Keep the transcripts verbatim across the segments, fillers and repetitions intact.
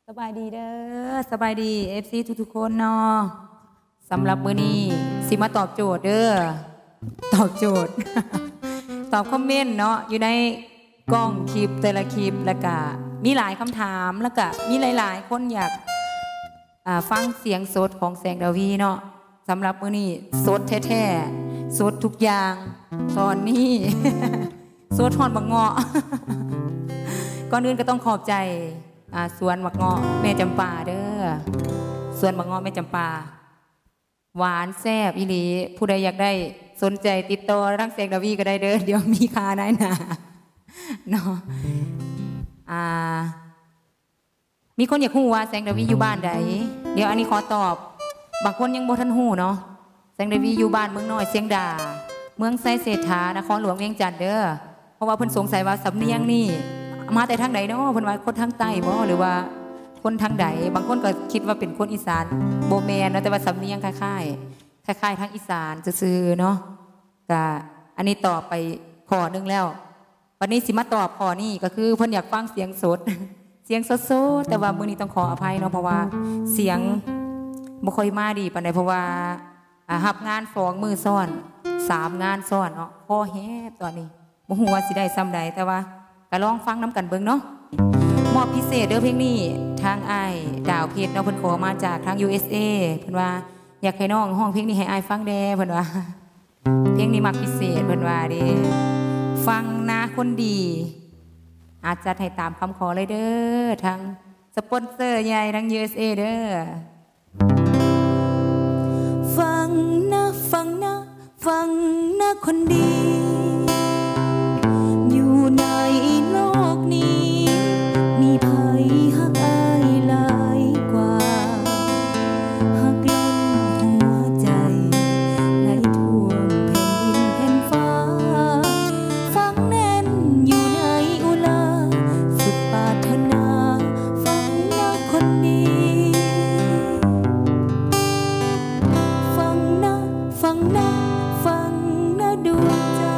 สบายดีเด้อสบายดีเอฟซีทุกๆคนเนาะสำหรับมื้อนี้สิมาตอบโจทย์เด้อตอบโจทย์ ตอบคอมเมนต์เนาะอยู่ในกล้องคลิปแต่ละคลิปแล้วก็มีหลายคำถามแล้วก็มีหลายๆคนอยากฟังเสียงสดของแสงดาวีเนาะสำหรับมื้อนี้สดแท้ๆสดทุกอย่างตอนนี้ สดทอนบักเงาะ ก่อนอื่นก็ต้องขอบใจสวนบักเงาะแม่จำปาเด้อสวนบักเงาะแม่จำปาหวานแซ่บอีหลีผู้ใดอยากได้สนใจติดต่อรังแสงดาวีก็ได้เด้อเดี๋ยวมีค่าได้นะเนาะอ่ามีคนอยากฮู้ว่าแสงดาวีอยู่บ้านใดเดี๋ยวอันนี้ขอตอบบางคนยังบ่ทันฮู้เนาะแสงดาวีอยู่บ้านเมืองน้อยเสียงดาเมืองไซเศรษฐานครหลวงเวียงจันทน์เด้อเพราะว่าเพิ่นสงสัยว่าสำเนียงนี่มาแต่ทางใดเนาะเพิ่นว่าคนทางใต้บ่หรือว่าคนทางใดบางคนก็คิดว่าเป็นคนอีสานโบแมนเนาะแต่ว่าสำเนียงคล้ายๆคล้ายๆทางอีสานซื่อๆเนาะก็อันนี้ตอบไปข้อนึงแล้ววันนี้สิมาตอบข้อนี้ก็คือเพิ่นอยากฟังเสียงสด เสียงสดๆแต่ว่ามื้อนี้ต้องขออภัยเนาะเพราะว่าเสียงบ่ค่อยมาดีปานใดเพราะว่ารับงานสองมื้อซ้อนสามงานซ้อนเนาะคอแฮบตอนนี้บ่ฮู้ว่าสิได้ซ้ำใดแต่ว่าก็ลองฟังน้ำกันเบิ่งเนาะมอบพิเศษเด้อเพลงนี้ทางอ้ายดาวเพชรเนาะเพิ่นขอมาจากทาง ยู เอส เอ เพิ่นว่าอยากให้น้องห้องเพลงนี้ให้อ้ายฟังแด่เพิ่นว่าเพลงนี้มักพิเศษเพิ่นว่าเด้ฟังนาคนดีอาจจะให้ตามคำขอเลยเด้อทางสปอนเซอร์ใหญ่ทาง ยู เอส เอ เด้อฟังนะฟังนะฟังนะคนดีอยู่ในโลกนี้มีภัยหักอายหลายกว่าหักล้นหัวใจไหลท่วมแผ่นดินแผ่นฟ้าฟังแน่นอยู่ในอุลาสุดปรารถนาฟังนะคนดีฟังนะฟังนะฟังนะดวงใจ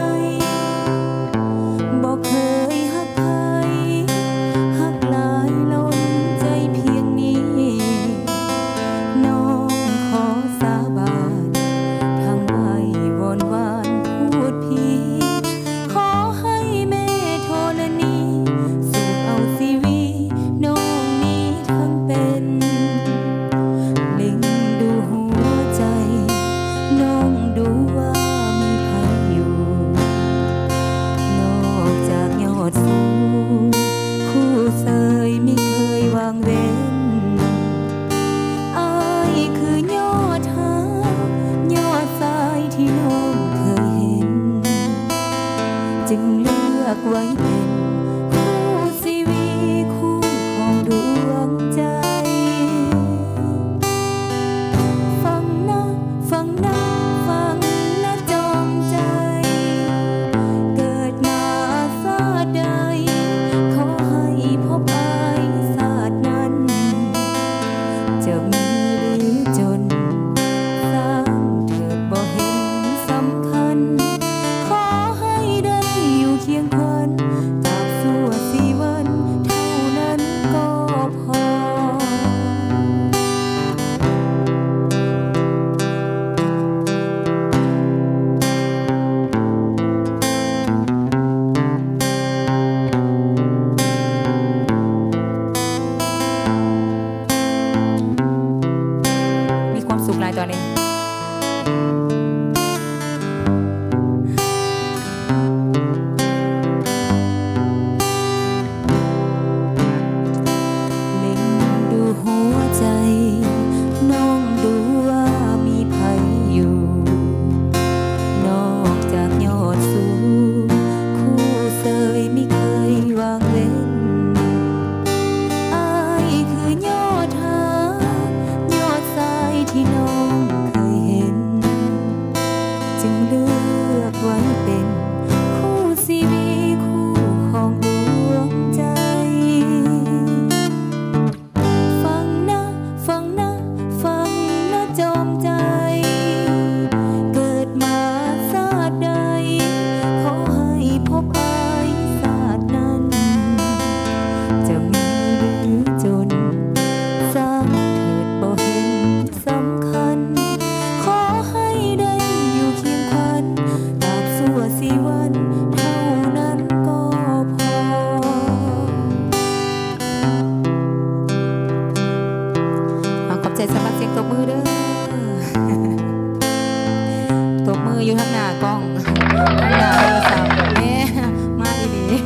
บอกเคยหักใครหักหลายล้นใจเพียงนี้น้องขอสาบานทางไว้วอนวานพูดพีขอให้แม่ธรณีสูบเอาชีวิตน้องนี้ทั้งเป็นเล็งดูหัวใจน้องดูว่ามีใครอยู่นอกจากยอดสูงคู่เสยไม่เคยวางเว้นอายคือยอดหายอดสายที่น้องเคยเห็นจึงเลือกไว้เป็นคู่ชีวิตคู่ของดวงใจฟังนะฟังนะฟังนะจอมใจเกิดมาชาติใดขอให้พบอายชาตินั้นจะมีหรือจนสร้างเถิดบ่เห็นสำคัญขอให้ได้อยู่เคียงกันต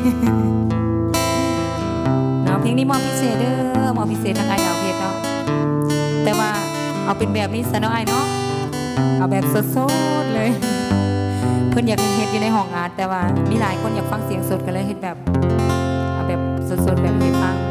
เนาะเพลงนี้มอบพิเศษเด้อมอบพิเศษทางไอ้ดาวเพชรเนาะแต่ว่าเอาเป็นแบบนี้ซะเนาะไอ้เนาะเอาแบบสดๆเลยเพื่อนอยากเฮ็ดอยู่ในห้องอาร์ตแต่ว่ามีหลายคนอยากฟังเสียงสดกันเลยเฮ็ดแบบเอาแบบสดๆแบบให้ฟัง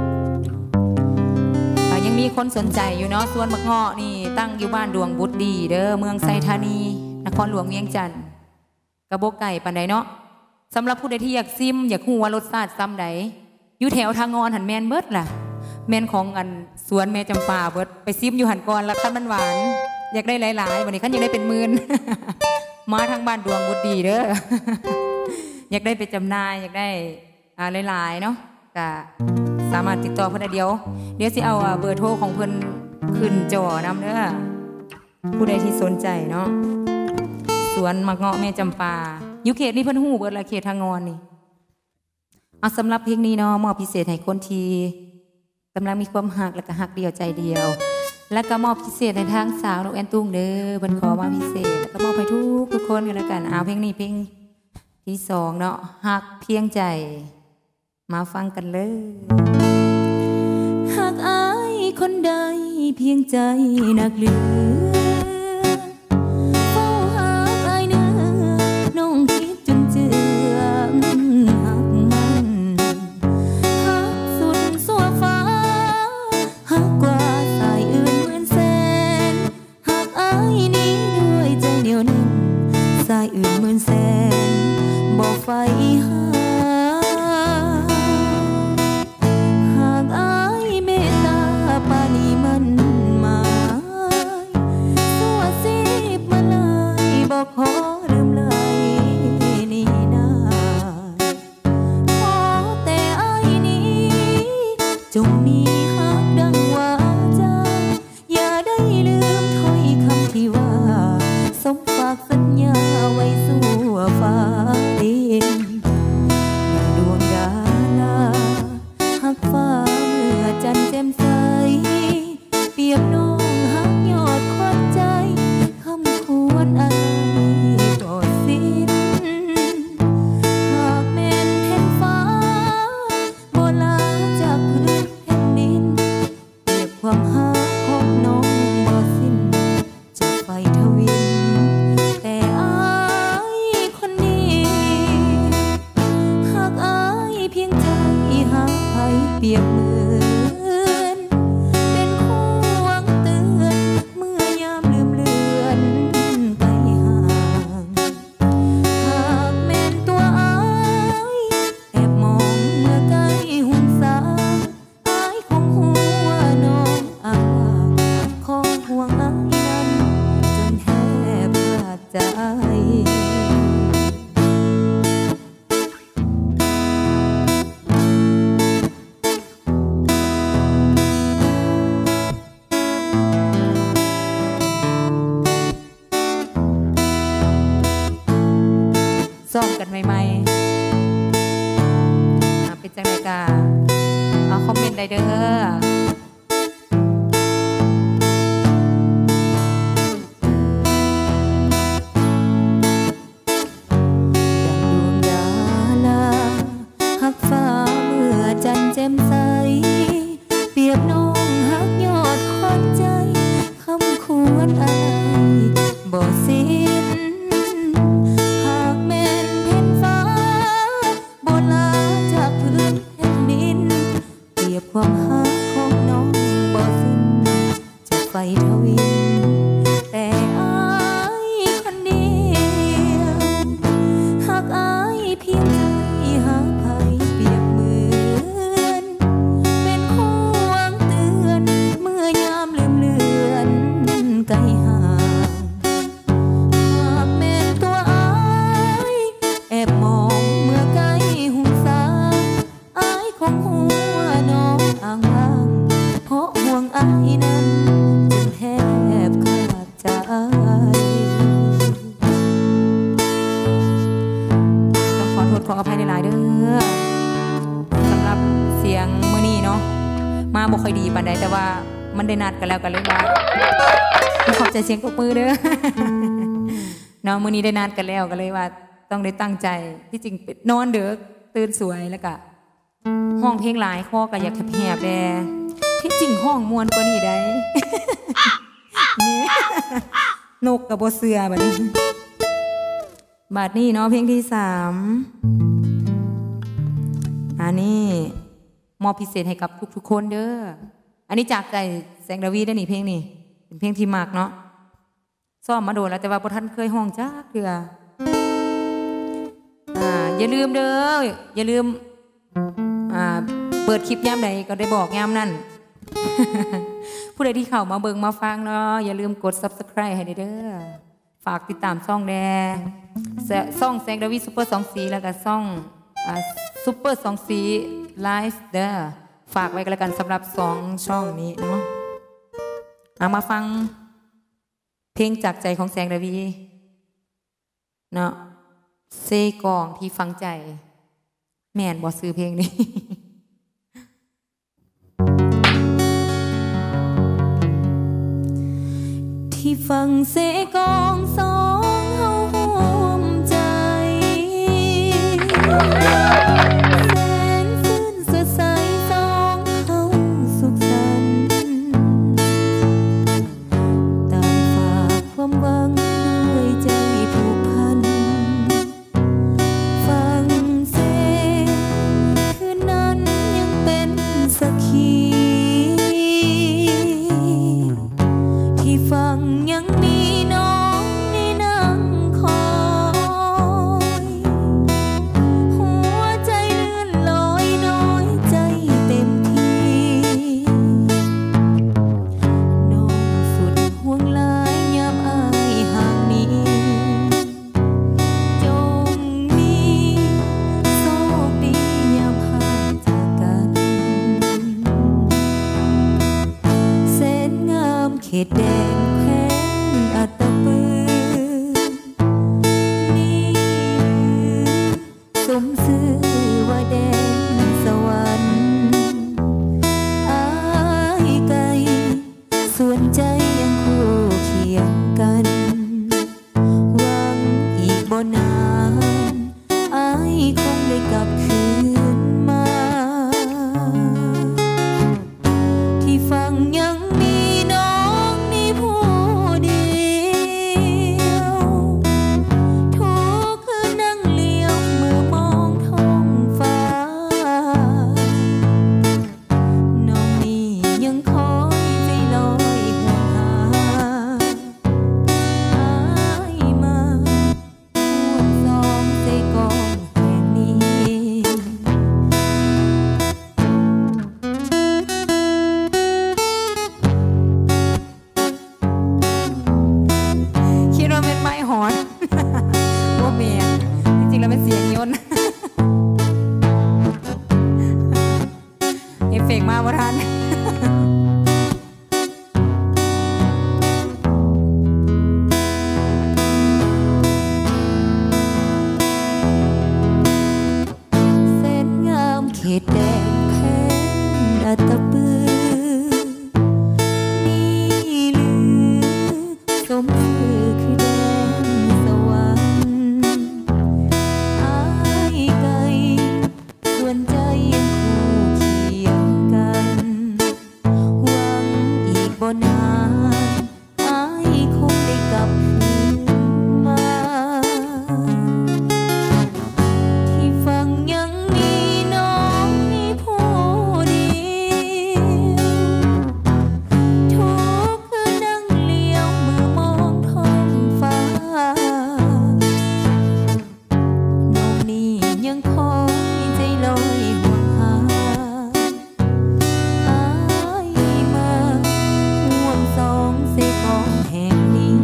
ยังมีคนสนใจอยู่เนาะสวนมะเงาะนี่ตั้งอยู่บ้านดวงบุตรดีเด้อเมืองไซธานีนครหลวงเวียงจันทน์กระโบกไก่ปันใดเนาะสำหรับผู้ใดที่อยากซิมอยากหูว่ารสชาติซ้ำใดอยู่แถวทางงอนหันแมนเบิดล่ะแมนของอันสวนแม่จำปาเบิดไปซิมอยู่หันก่อนแล้วคันมันหวานอยากได้หลายๆวันนี้คันอยากได้เป็นหมื่น มาทางบ้านดวงบุตรดีเด้อ อยากได้ไปจำหน่ายอยากได้อ่าหลายๆเนาะก็สามารถติดต่อเพื่อนได้เดียวเดี๋ยวสิเอาเบอร์โทรของเพื่อนขึ้นจอนำเด้อผู้ใดที่สนใจเนาะสวนมะเงาะแม่จำปาอยู่เขตนี้เพิ่นหูเบิดละเขตทางงอนนี่เอาสำหรับเพลงนี้เนาะมอบพิเศษให้คนที่กำลังมีความหักและก็หักเดียวใจเดียวและก็มอบพิเศษในทางสาวนกแอนตุ้งเด้อเพิ่นขอมาพิเศษแล้วก็มอบให้ทุกทุกคนกันแล้วกันเอาเพลงนี้เพลงที่สองเนาะหักเพียงใจมาฟังกันเลยหากอายคนใดเพียงใจนักเหลือเฝ้าหาอายเนื้อน้องคิดจนเจือหักมันหักสุดสัวฟ้าหักกว่าสายอื่นเหมือนแสนหักอายนี้ด้วยใจเดียวนั้นสายอื่นเหมือนแสนบ่ไฟหาปานีมันหมายสัวสิบมาเลยบอกขอลืมเลยนี่นาขอแต่ไอ้นี้จงมีหักดังว่าจาอย่าได้ลืมถ้อยคำที่ว่าสมฝากสัญญาไว้สู่ฟ้าดินอย่างดวงดาราหักฟ้าเมื่อจันทร์แจ่มใสเปรียบน้องหักยอดควันใจคำควรอะไรก็สิ้นหากแม่นเห็นฟ้าโบลาจากพื้นแผ่นดินเปรียบความหักของน้องบ่สิ้นจากไฟทวินแต่อายคนนี้หักอายเพียงใจหักไผเปรียบมือซ้อมกันใหม่ๆเป็นจังไรกาเอาคอมเมนต์ได้เด้อขออภัยในหลายเด้อสำหรับเสียงมื้อนี้เนาะมาบ่ค่อยดีปานใดแต่ว่ามันได้นัดกันแล้วกันเลยว่าขอบใจเสียงปรบมือเด้อเนาะมื้อนี้ได้นัดกันแล้วก็เลยว่าต้องได้ตั้งใจที่จริงนอนเด้อตื่นสวยแล้วก็ห้องเพลงหลายข้อก็อยากแหบๆแดที่จริงห้องมวนกว่านี้ได้ นี่นกกับโบเสือบัดนี้บัดนี้เนาะเพลงที่สามอันนี้มอบพิเศษให้กับทุกๆคนเด้ออันนี้จากใจแสงดาวีได้หนิเพลงนี้เป็นเพลงที่มากเนาะซ้อมมาโดนแล้วแต่ว่าพอท่านเคยห้องจ้าเถื่ออ่าอย่าลืมเด้ออย่าลืมอ่าเปิดคลิปย่ำใดก็ได้บอกย่ำนั่น ผู้ใดที่เข้ามาเบิ่งมาฟังเนาะอย่าลืมกด ซับสไครบ์ ให้เด้อฝากติดตามช่องแดช่องแสงดาวีซุปเปอร์สองสีแล้วก็ช่องอ่าซุปเปอร์สองสีไลฟ์เด้อฝากไว้กันแล้วกันสำหรับสองช่องนี้เนาะเอามาฟังเพลงจากใจของแสงดาวีเนาะเซกองที่ฟังใจแม่นบ่ซื้อเพลงนี้ ที่ฟังเซกองสองเฮาโฮมใจแสนซื่นสดใสสองเฮาสุขสันต์ต่างฝากความหวังด้วยใจผูกพันฟังเซคืนนั้นยังเป็นสักขีที่ฟังยังมีน้องในนั่งคอยหัวใจลื่นลอยน้อยใจเต็มที่น้องสุดห่วงหลายยามอายห่างนี้จงมีโชคดียามห่างจากกันแสนงามเขตแดนแคว้นอัตตปือนี่สมซื่อว่าแดนสวรรค์อายไกลส่วนใจยังคู่เคียงกันหวังอีกบ่นานอายคงได้กลับคืนมาที่ฟังยังมีน้องนี่ผู้เดียวทุกคืนนั่งเลี้ยวเมื่อมองท้องฟ้าน้องนี่ยังคอยใจลอยห่วงหาอายมาห่วงสองใจกองแห่งนี้คิดว่าเป็นไม้หอน ว่าเมียจริงๆแล้วเป็นเสียงยนต์ เอฟเฟกต์มาบ่ทัน เส้นงามเขตแดนแคว้นอัตตปือนี่หรือสมซื่อคือแดนสวรรค์อายไกลส่วนใจยังคู่เคียงกันหวังอีกบ่นานอายคงได้กลับคืนมาที่ฟังยังมีน้องนี่ผู้เดียวทุกคืนนั่งเลี้ยวเมื่อมองท้องฟ้าน้องนี่ยังคอยใจลอยห่วงหาอายมาห่วงสองเสกองแห่งนี้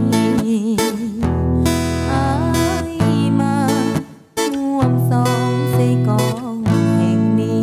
อายมาห่วงสองเสกองแห่งนี้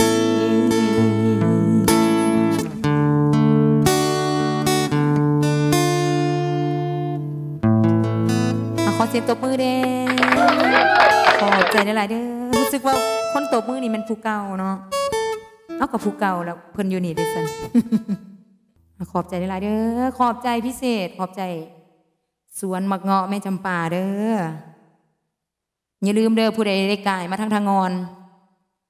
อ่ะขอเสียงตบมือเด้ขอบใจหลายๆเด้อรู้สึกว่าคนตบมือนี่มันผู้เก่าเนาะเอากับผู้เก่าแล้วเพิ่นอยู่นี่เด้ซัน ขอบใจหลายๆเด้อขอบใจพิเศษขอบใจสวนมักเงาะแม่จำปาเด้ออย่าลืมเด้อผู้ใดได้กายมาทางทางงอน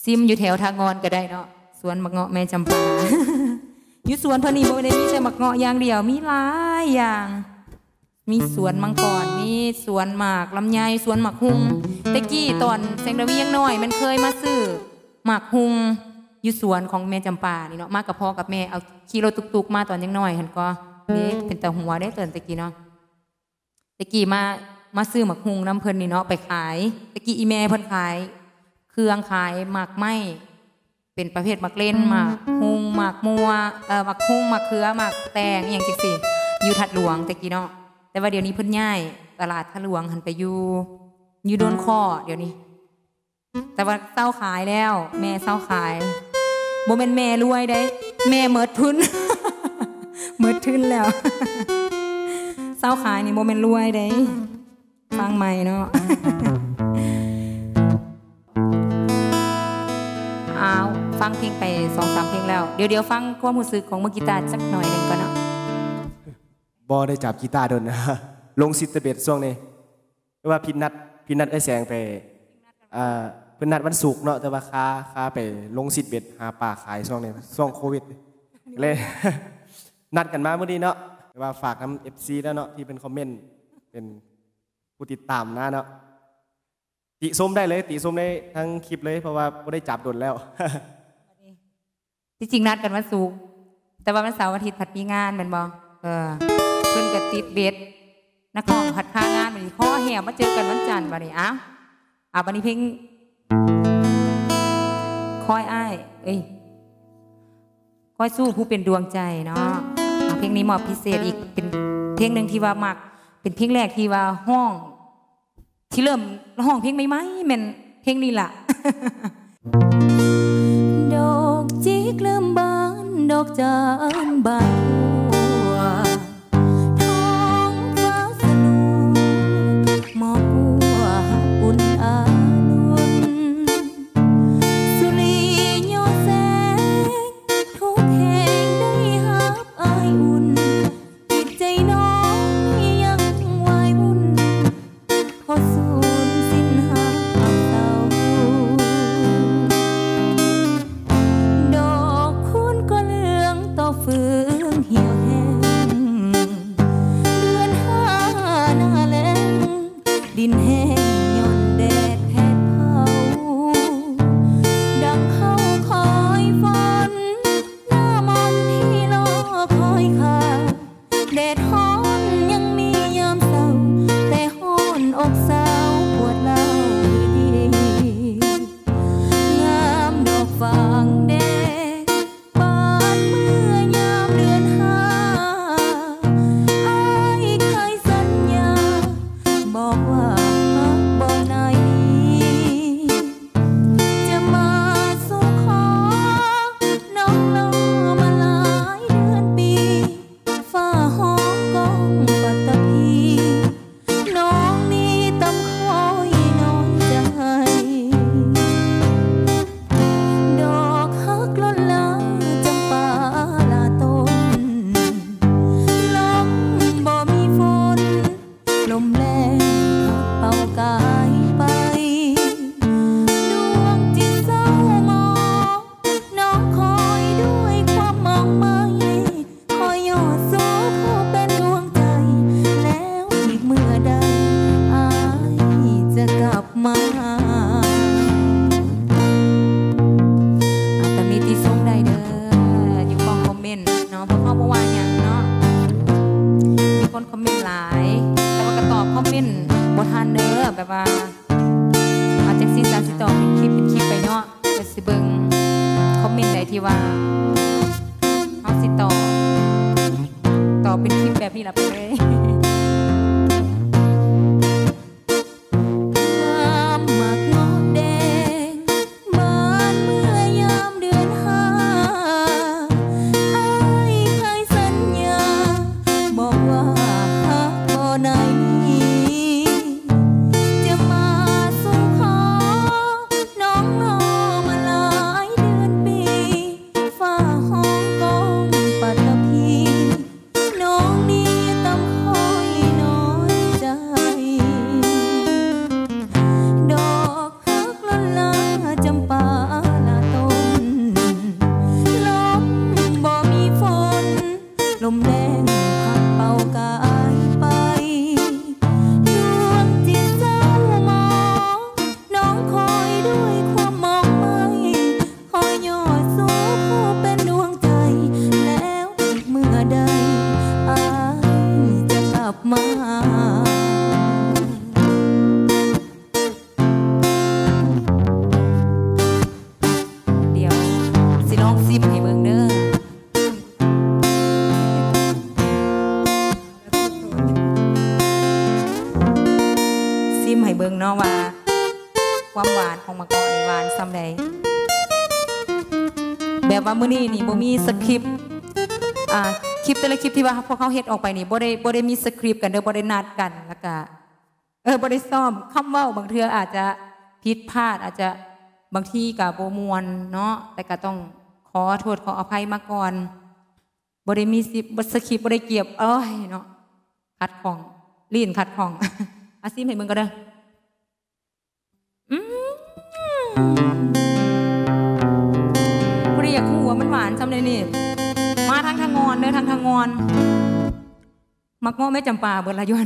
ซิมอยู่แถวทางงอนก็ได้เนาะสวนมะเงาะแม่จำปา อยู่สวนพอนีโบได้มีแต่มะเงาะอย่างเดียวมีหลายอย่างมีสวนมังกรมีสวนหมากลำไยสวนหมากหุงตะกี้ตอนแสงระวียังน้อยมันเคยมาซื้อหมากหุงอยู่สวนของแม่จำปานี่เนาะมากับพ่อกับแม่เอาขี่รถตุกๆมาตอนยังน้อยเห็นก็เด็กเป็นแต่หัวได้เตือนตะกี้เนาะตะกี้มามาซื้อหมากหุงน้ำเพลินนี่เนาะไปขายตะกี้อีแม่เพิ่นขายเครื่องขายหมากไม้เป็นประเภทหมากเล่นหมากหุงหมากมัวเอ่อหมากหุงหมากเขือหมากแตงอย่างจังสิอยู่ทัดหลวงตะกี้เนาะแต่ว่าเดี๋ยวนี้เพิ่นย้ายตลาดทัดหลวงหันไปอยู่อยู่โดนข้อเดี๋ยวนี้แต่ว่าเศร้าขายแล้วแม่เศร้าขายโมเมนแม่รวยได้แม่เมิดทุน เมิดทุนแล้ว เศร้าขายนี่โมเมนรวยได้ฟังใหม่เนาะ อ้าวฟังเพลงไปสองสามเพลงแล้วเดี๋ยวเดี๋ยวฟังความรู้สึกของมือกีตาร์สักหน่อยหนึ่งก่อนเนาะบอได้จับกีตาร์โดนนะลงซิตเบตช่วงนี้ว่าพินัดพินัดไอ้แสงไปอ่าเป็นนัดวันศุกร์เนาะแต่ว่าค้าค้าไปลงซิตเบตหาป่าขายช่วงนี้ช่วงโควิดเลย นัดกันมาเมื่อนี้เนาะว่าฝากน้ำเอฟซีแล้วเนาะที่เป็นคอมเมนต์เป็นผู้ติดตามนะเนาะติส้มได้เลยติส้มได้ทั้งคลิปเลยเพราะว่าไม่ได้จับโดนแล้วที่จริงนัดกันวันศุกร์แต่ว่าวันเสาร์อาทิตย์ผัดมีงานเป็นบอเออเพื่อนกับติดเบ็ดนักร้องผัดค่างานวันนี้ข้อแหบมาเจอกันวันจันทร์วันนี้อ้าวอ่ะวันนี้เพลงคอยอ้ายเอ้ยคอยสู้ผู้เป็นดวงใจเนาะเพลงนี้มอบพิเศษอีกเป็นเพลงหนึ่งที่ว่ามักเป็นเพลงแรกที่ว่าห้องที่เริ่มห้องเพลงใหม่ๆแม่นเพลงนี้ล่ะ ดอกจิกเริ่มบานดอกจานบานหัวท้องฟ้าสลัวหมอกบัวอุ่นอานุนสุริยแสงทุกแห่งได้หับอายอุ่นจิตใจน้องนี่ยังวายวุ่นพอสูญสิ้นหาเศร้าดอกคุณก็เหลืองต่อฟืนเหี่ยวแห้งเดือนห้าหน้าแล้งดินแห้งย่อนแดดแผดเผาดังเขาคอยฝันหน้ามนที่รอคอยข่าวแดดฮ้อนยังมียามเศร้าแต่ฮ้อนอกสาวปวดเล่าดีงามดอกฟางแดงบานเมื่อยามเดือนห้าอ้ายเคยสัญญาบอกว่าบ่นายจะมาสู่ขอน้องรอมาหลายเดือนปีฝ้าห้องกองปัตตภีน้องนี่ตำคอยนอนใจดอกฮักล้นลาจำปาลาต้นลมบ่มีฝนลมแรงพัดเป่ากายไปดวงจิตเศร้าหมองน้องคอยด้วยความมองไม่คอยยอดสู้ผู้เป็นดวงใจแล้วอีกเมื่อใดอายจะกลับมาอาจจะมีที่ส่งได้เด้ออยู่กองคอมเมนต์เนาะเพราะเขาบอกว่าอย่างเนาะมีคนคอมเมนต์หลายแต่ว่าก็ตอบคอมเมนต์บ่ทันเด้อแบบว่าอาจจะซีซันสิตอบเป็นคลิปเป็นคลิปไปเนาะแต่สิเบิ่งคอมเมนต์ไหนที่ว่าเอาสิตอบตอบเป็นคลิปแบบนี้ล่ะไปเลย ความหมากงอแดงบานเมื่อยามเดือนห้าอ้ายเคยสัญญาบอกว่าฮักบ่นายนี้จะมาสู่ขอน้องรอมาหลายเดือนปีฝ้าห้องกองปัตตภีน้องนี่ตำคอแบบว่ามื้อนี้นี่บ่มีสคริปต์อ่าคลิปแต่ละคลิปที่ว่าพวกเขาเฮ็ดออกไปนี่บ่ได้บ่ได้มีสคริปต์กันเด้อบ่ได้นัดกันแล้วก็เออบ่ได้ซ้อมคำเว้าบางเทื่ออาจจะผิดพลาดอาจจะบางทีก็บ่ม่วนเนาะแต่ก็ต้องขอโทษขออภัยมาก่อนบ่ได้มีสคริปต์บ่ได้เกียบเอ้ยเนาะขัดของลีนขัดของอาซิมให้มึงก็เด้ออืมบ่ได้อยากหัวมันหวานซำเลยนี่มาทางทางงอนเด้อทางทางงอนมักง้อแม่จำปาเบิดละย้อน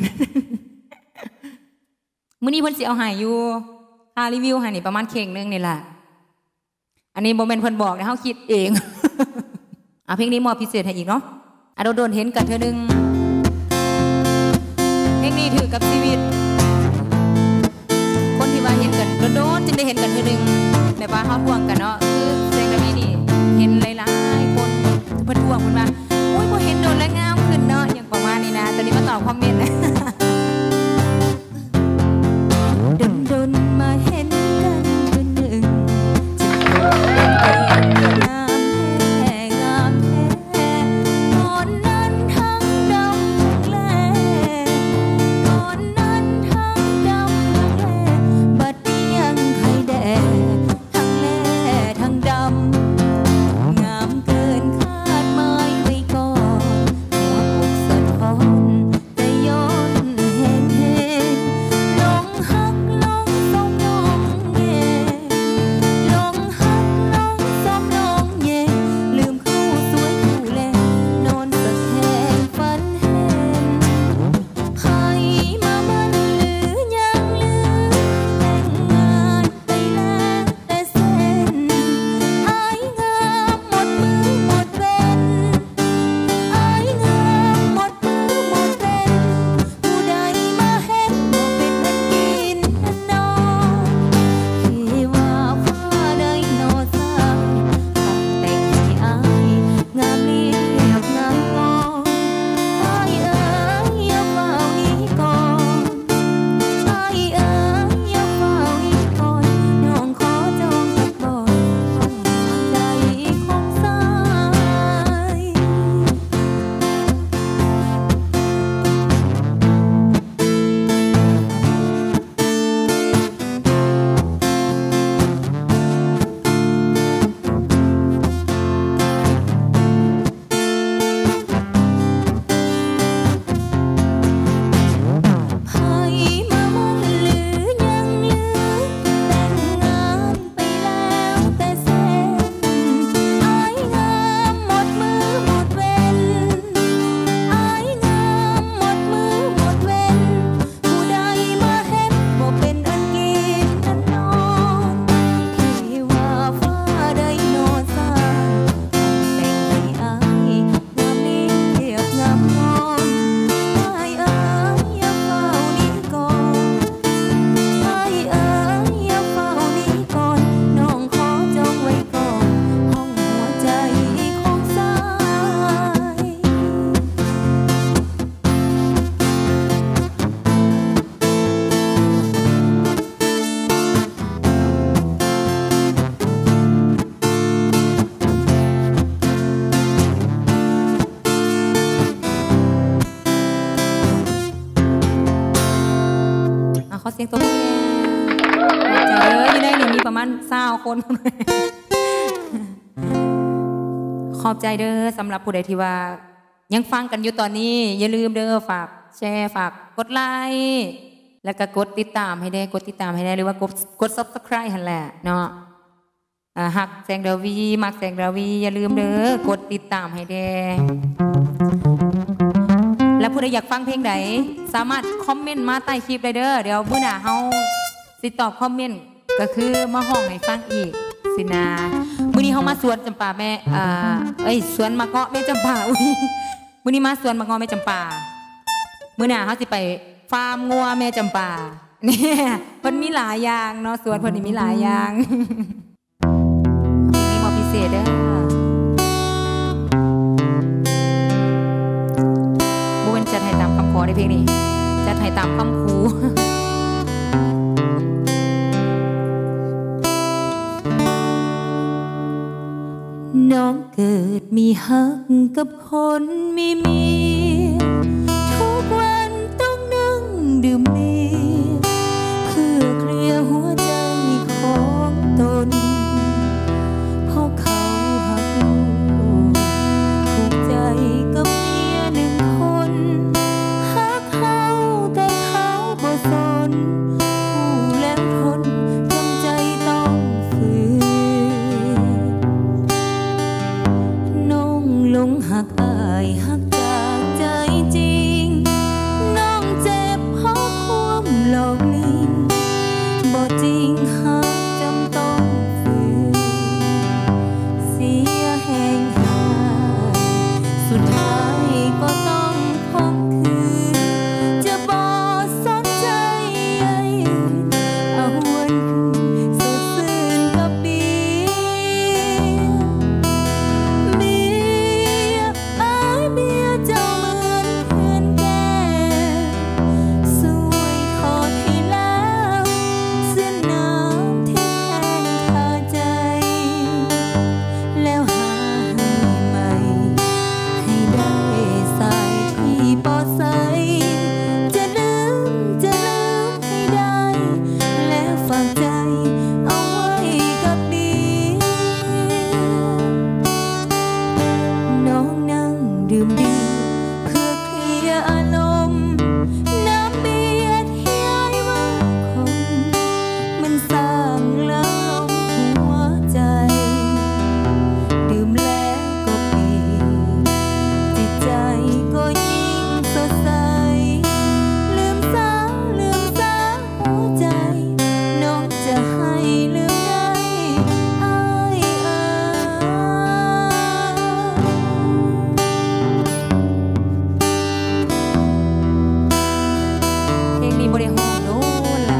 มื้อนี้เพิ่นสิเอาให้อยู่ค่ารีวิวให้นี่ประมาณเข่งนึงนี่ล่ะอันนี้บ่แม่นเพิ่นบอกนะเฮาคิดเองอ่ะเพลงนี้มอบพิเศษให้อีกเนาะอ่ะโดนๆเห็นกันเทื่อนึงเพลงนี้ถือกับชีวิตคนที่ว่าเห็นกันโดนๆจึงได้เห็นกันเทื่อนึงแบบว่าเฮาทวงกันเนาะคือแสงระวีนี่เห็นหลายๆคนเพิ่นทวงเพิ่นว่าโอ้ยบ่เห็นโดนแล้วงามขึ้นเนาะอย่างประมาณนี้นะตอนนี้มาตอบคอมเมนต์นะโดนๆมาเห็นกันเทื่อนึงงามแท้งามแท้ก่อนนั้นทั้งดำทั้งแลก่อนนั้นทั้งดำทั้งแลบัดนี้ยังไข่แดงทั้งแลทั้งดำงามเกินคาดหมายไว้ก่อนหัวอกสะท้อนแต่ย้อนแห้งแห้งลงหักลงสมลงแย่ลงหักลงสมลงแย่ลืมคู่สวยคู่แลนอนสะแทงฝันเห็นไผมามันหรือยังลืมแต่งงานไปแล้วแต่เส้นอายงามหมดมือหมดเว้นอายงามหมดมือหมดเว้นผู้ใดมาเห็นบ่เป็นอันกินอันนอนที่ว่าฟ้าใดโนสายต้องแต่งให้อายงามเรียบงามงอนอายเอ๋ยอย่าเฝ้าหนีก่อนอายเอ๋ยอย่าเฝ้าหนีก่อนน้องขอจองสักบ่อนห้องหัวใจของสาย ไผมามันหรือยังลืมแต่งงานไปแล้วแต่เส้นอายงามหมดมือหมดเว้นอายงามหมดมือหมดเว้นผู้ใดมาเห็นบ่เป็นอันกินอันนอนที่ว่าฟ้าใดโนสายแต่งให้อายงามเรียบงามงอนอายเอ๋ยอย่าเฝ้าหนีก่อนอายเอ๋ยอย่าเฝ้าหนีก่อนน้องขอจองไว้ก่อนห้องหัวใจของสาย อ่ะขอเสียงตัวมือใจเด้ออยู่ในนี่มีประมาณเศร้าคน ขอบใจเด้อสำหรับผู้ใดที่ว่า ยังฟังกันอยู่ตอนนี้ อย่าลืมเด้อฝากแชร์ฝากกดไลค์แล้วก็กดติดตามให้ได้กดติดตามให้ได้หรือว่ากดกด ซับสไครบ์ หั่นแหละเนาะอ่าหักแสงดาวีมักแสงดาวีอย่าลืมเด้อกดติดตามให้ได้และผู้ใดอยากฟังเพลงใดสามารถคอมเมนต์มาใต้คลิปได้เด้อเดี๋ยวมื้อหน้าเฮาสิตอบคอมเมนต์ก็คือมาห้องให้ฟังอีกสินะมื้อนี้เฮามาสวนจำปาแม่อ่าเอ้ยสวนมะเงาะแม่จำปาอุ้ยมื้อนี้มาสวนมะเงาะแม่จำปามื้อหน้าเฮาสิไปฟาร์มงัวแม่จำปาเนี่ยเพิ่นมีหลายอย่างเนาะสวนเพิ่นนี่มีหลายอย่างเพลงนี้เหมาะพิเศษเด้อบ่เป็นจัดให้ตามคำขอในเพลงนี้จัดให้ตามคำครูนน้องเกิดมีฮักกับคนมีเมียทุกวันต้องนั่งดื่มเบียร์เพื่อเคลียร์หัวใจของตนเพราะเขาหักลูกถูกใจกับเมียหนึ่งคนหักเขาแต่เขาบ่สนผู้แล้วทนจำใจต้องฝืนน้องหลงหักอายหักจากใจจริงน้องเจ็บเพราะความหลอกลิงบ่จริงหักจำต้องฝืนเสียแห่งหายสุดท้ายก็ต้องคมคืนจะบ่สนใจใยเอาวันคืนสดชื่นกับเบียร์เบียร์เอ้ยเบียร์เจ้าเหมือนเพื่อนแก่สวยทอดให้แล้วเส้นน้ำที่แห้งคาใจแล้วหาให้ใหม่ให้ได้ใส่ที่ปอใสจะลืมจะลืมให้ได้แล้วฝากใจเอาไว้กับเบียร์น้องนั่งดื่มเบียร์เพื่อเคลียร์อารมณ์น้ำเบียร์ที่ยายว่าคงมันสร้างแล้วลงหัวใจดื่มแล้วก็เปลี่ยนจิตใจก็ยิ่งสดใสลืมซะลืมซะหัวใจน้องจะให้ลืมได้อ้ายเอ่เพลงนี้บ่ได้ฮ้องโดนล่ะ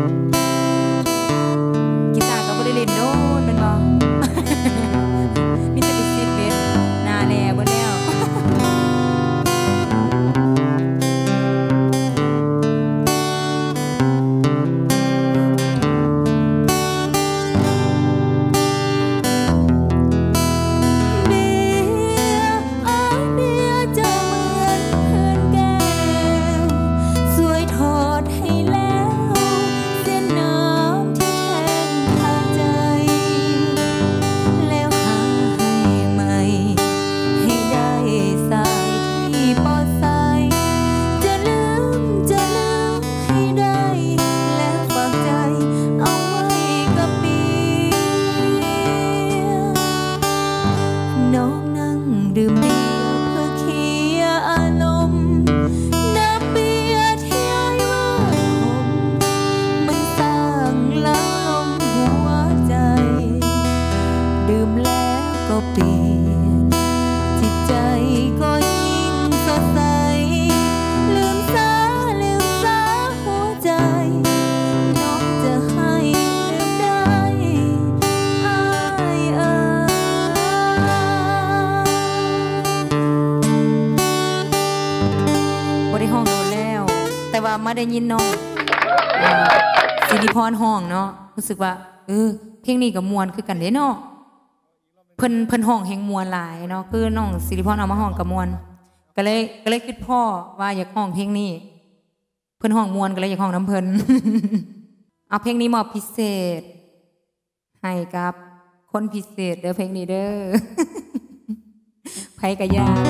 กีตาร์ก็บ่ได้เล่นโดนแม่นบ่ มีแต่ไปซิดเบสหน้าแลเบิดแล้ว เบียร์เอ้ยเบียร์เจ้าเหมือนเพื่อนแก้วสวยทอดให้แล้วเส้นน้ำที่แห้งคาใจแล้วหาให้ใหม่ให้ได้สายที่ปอใสจะลืมจะลืมให้ได้แล้วฝากใจเอาไว้กับเบียร์น้องนั่งดื่มเบียร์เพื่อเคลียร์อารมณ์น้ำเบียร์ที่ยายว่าคงมันสร้างแล้วลงหัวใจดื่มแล้วก็เปลี่ยนจิตใจก็ยิ่งสดใสลืมซะลืมซะหัวใจน้องจะให้ลืมได้อ้ายเอ่ยบ่ได้ห้องโดนแล้ว แต่ว่ามาได้ยินน้องเอ่อสิริพรห้องเนาะรู้สึกว่าเออเพลงนี้ก็ม่วนคือกันเด้เนาะเพิ่นเพิ่นห้องแห่งมวลหลายเนาะคือน้องสิริพรเอามาห้องกับมวลก็เลยก็เลยคิดพ่อว่าอยากห้องเพลงนี้เพิ่นห้องมวลก็เลยอยากห้องน้ำเพิ่น เอาเพลงนี้มอบพิเศษให้กับคนพิเศษเด้อเพลงนี้เด้อ ไผกะยา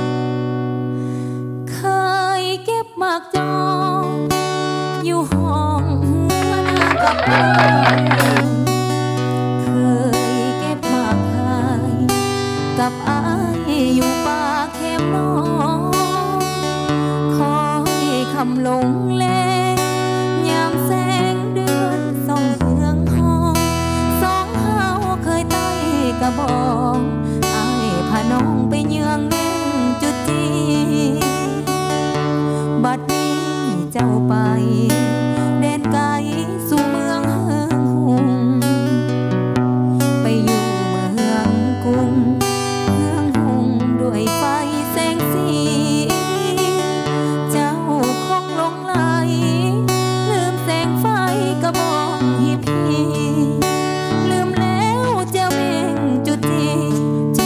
เคยเก็บหมากจองอยู่ห้องหัวหน้ากับเพื่อนเคยเก็บหมากขายกับอายอยู่ป่าเข็มน้องคอยคำหลงแลยามแสงเดือนส่องเฮืองห้องสองเฮาเคยไต่กระบองอายพาน้องไปเยืองแน่งจุดจีบัดนี้เจ้าไปแดนไกลสู่เมืองเฮืองหุงไปอยู่เมืองกรุงเฮืองหุงด้วยไฟแสงสีเจ้าคงหลงไหลลืมแสงไฟกระบองให้พี่ลืมแล้วเจ้าเบ่งจุดจี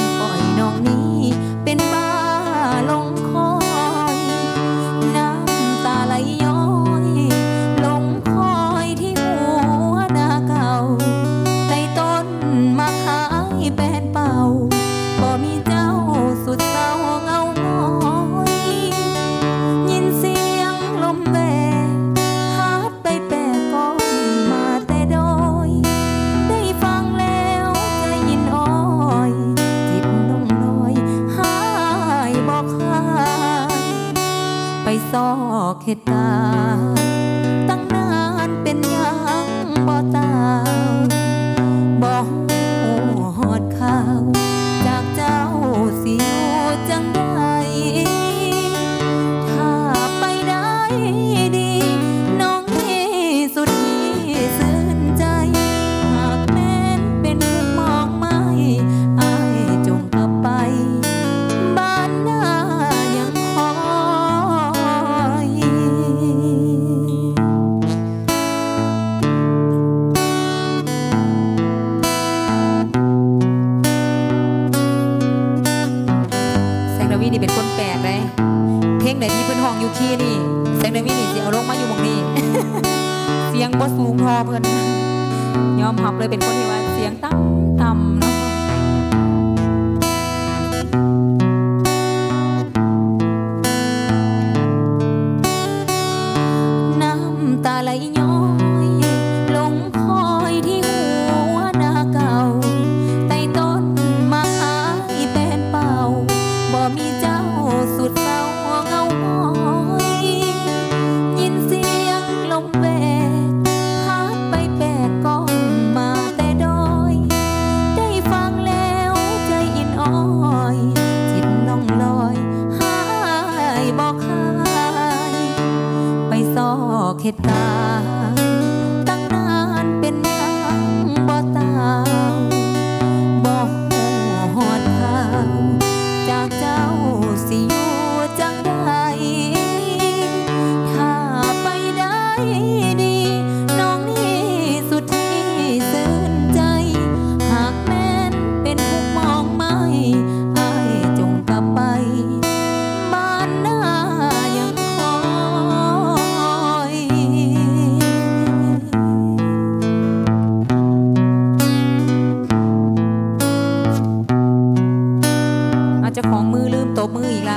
อกเหตุการณ์ตั้งนานเป็นยังบ่ตาวบ่ฮอดข่าวจากเจ้าสิอยู่จังใดถ้าไปได้ดีน้องนี่สุดที่ซื่นใจหากแม้นเป็นมองไม่อายจงกลับไปบ้านหน้ายังคอยแสงดาวีนี่เป็นคนแปลกเลยเพลงไหนที่เพื่อนห้องอยู่คีนี่แสงดาวีนี่สิเอาลงมาอยู่หมองนี้ เสียงบ่สูงพอเพื่อนยอมรับเลยเป็นคนที่ว่าเสียงต่ำต่ำเนาะน้ำตาไหลย้อยลงคอยที่หัวหน้าเก่าใต้ต้นมะขามเป็นเป่าบ่มีเจ้าสุดเศร้าเงาหงอยยินเสียงลมแวกพัดไปแปลกก้องมาแต่ดอยได้ฟังแล้วใจอินอ้อยจิตล่องลอยหายบอกหายไปซอกเหตุการณ์ตั้งนานเป็นยังบ่ตาวบ่ฮอดข่าวจากเจ้าสิอยู่จังใดถ้าไปได้ดีน้องนี่สุดที่ซื่นใจหากแม้นเป็นผู้มองไม่อายจงกลับไปบ้านหน้ายังคอยอาจจะของมือลืมตบมืออีกละ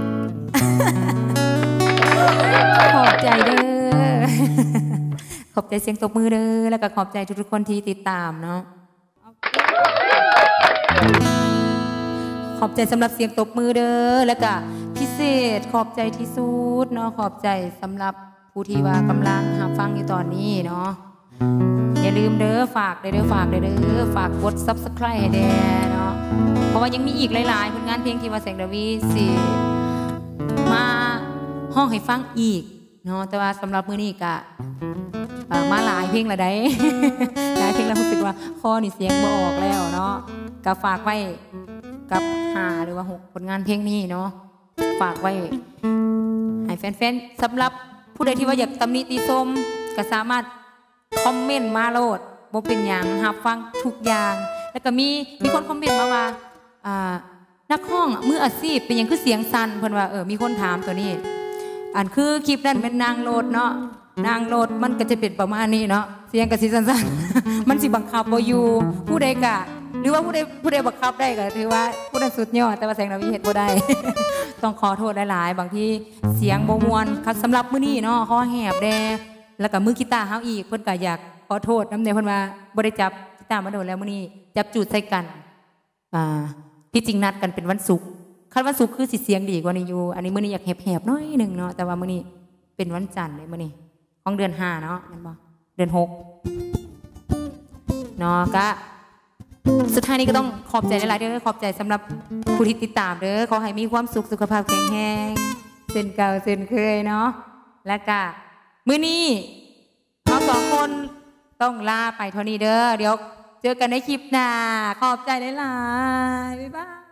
ขอบใจเด้อ ขอบใจเสียงตบมือเด้อแล้วก็ขอบใจทุกๆคนที่ติดตามเนาะขอบใจสำหรับเสียงตบมือเด้อแล้วก็พิเศษขอบใจที่สุดเนาะขอบใจสำหรับผู้ที่ว่ากำลังหาฟังอยู่ตอนนี้เนาะอย่าลืมเด้อฝากเด้อฝากเด้อฝากกด ซับสไครบ์ ให้แด้เนาะเพราะว่ายังมีอีกหลายๆผลงานเพลงที่ว่าแสงดาวีสิมาห้องให้ฟังอีกเนาะแต่ว่าสำหรับมื้อนี้ก็มาหลายเพลงละได้ หลายเพลงแล้วรู้สึกว่าคอนี่เสียงบ่ออกแล้วเนาะก็ฝากไว้กับห้าหรือว่าหกผลงานเพลงนี้เนาะฝากไว้ให้แฟนๆสำหรับผู้ใดที่ว่าอยากตำหนิติชมก็สามารถคอมเมนต์มาโลดบ่เป็นหยังรับฟังทุกอย่างแล้วก็มีมีคนคอมเมนต์มาว่าอ่านักร้องมืออาชีพเป็นหยังคือเสียงสั่นเพิ่นว่าเออมีคนถามตัวนี้อันคือคลิปนั้นเป็นนางโลดเนาะนางโลดมันก็จะเป็นประมาณนี้เนาะเสียงก็สิสั้นๆ มันสิบังคับบ่อยู่ผู้ใดก็หรือว่าผู้ใดผู้ใดบังคับได้ก็ถือว่าผู้นั้นสุดยอดแต่ว่าแสงดาวีเฮ็ดบ่ได้ ต้องขอโทษหลายๆบางทีเสียงบ่ม่วนครับสำหรับมื้อนี้เนาะขอแหบแดแล้วก็มือกีตาร์เฮาอีกเพิ่นก็อยากขอโทษนำแน่เพิ่นว่าบ่ได้จับกีตาร์มาโดนแล้วมื้อนี้จับจูดใส่กันอ่าที่จริงนัดกันเป็นวันศุกร์คันวันศุกร์คือสิเสียงดีกว่านี้อยู่อันนี้มื้อนี้อยากแหบๆหน่อยนึงเนาะแต่ว่ามื้อนี้เป็นวันจันทร์เลยมื้อนี้ของเดือนห้าเนาะแม่นบ่เดือนหกเนาะก็สุดท้ายนี้ก็ต้องขอบใจหลายๆเด้อขอบใจสำหรับผู้ที่ติดตามเด้อขอให้มีความสุขสุขภาพแข็งแรงเส้นเก่าเส้นเคยเนาะแล้วก็มื้อนี้เราสองคนต้องลาไปเท่านี้เด้อเดี๋ยวเจอกันในคลิปหน้าขอบใจหลายๆบ๊ายบาย